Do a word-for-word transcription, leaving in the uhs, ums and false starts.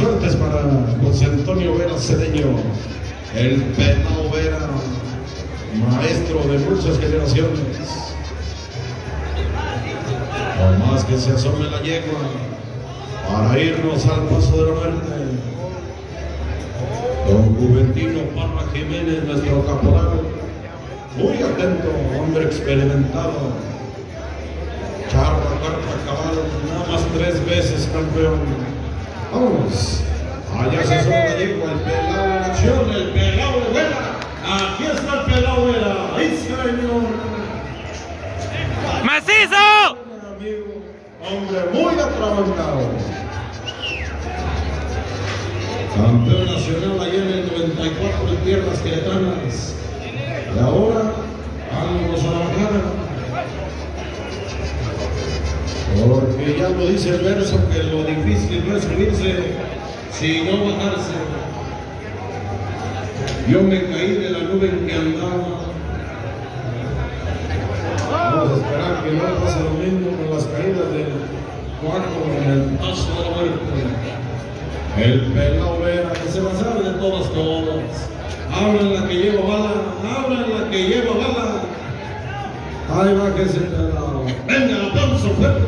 suertes para José Antonio Vera Cedeño, el Pelao Vera, maestro de muchas generaciones. Por más que se asome la yegua para irnos al paso de la muerte, don Juventino Parra Jiménez, nuestro caporal, muy atento, hombre experimentado, charra, carta, caballo, nada más tres veces campeón. Vamos, allá se asoma la yegua, el Pelao en acción, el Pelao Vera, aquí está el Pelao Vera, ahí señor. ¡Macizo! Amigo, hombre muy atrabantado. Campeón nacional ayer en el noventa y cuatro en tierras queretanas. Y ahora vamos a bajar. Porque ya lo dice el verso que lo difícil no es subirse, sino bajarse. Yo me caí de la nube en que andaba. Vamos a esperar que no pase lo mismo con las caídas del cuarto en el paso de la muerte. El Pelao Vera, que se va a hacer de todas, todas. Abran la que lleva bala, abran la que lleva bala. Ahí va que se Pelao. Venga, aplauso fuerte.